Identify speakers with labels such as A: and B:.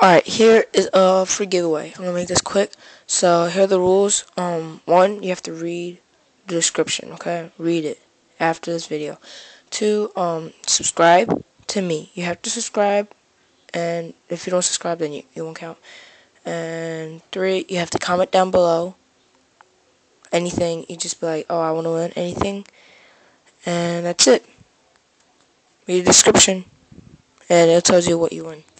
A: Alright, here is a free giveaway. I'm gonna make this quick. So here are the rules. One, you have to read the description, okay? Read it after this video. Two, subscribe to me. You have to subscribe, and if you don't subscribe, then you won't count. And three, you have to comment down below anything. You just be like, oh, I want to win anything. And that's it. Read the description, and it tells you what you win.